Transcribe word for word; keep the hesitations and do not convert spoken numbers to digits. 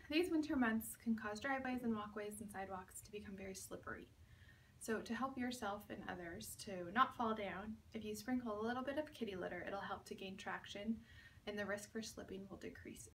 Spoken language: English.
these winter months can cause driveways and walkways and sidewalks to become very slippery. So to help yourself and others to not fall down, if you sprinkle a little bit of kitty litter, it'll help to gain traction and the risk for slipping will decrease.